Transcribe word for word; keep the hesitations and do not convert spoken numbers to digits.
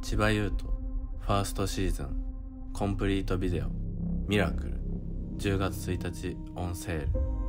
千葉優斗ファーストシーズンコンプリートビデオミラクルじゅうがつついたちオンセール。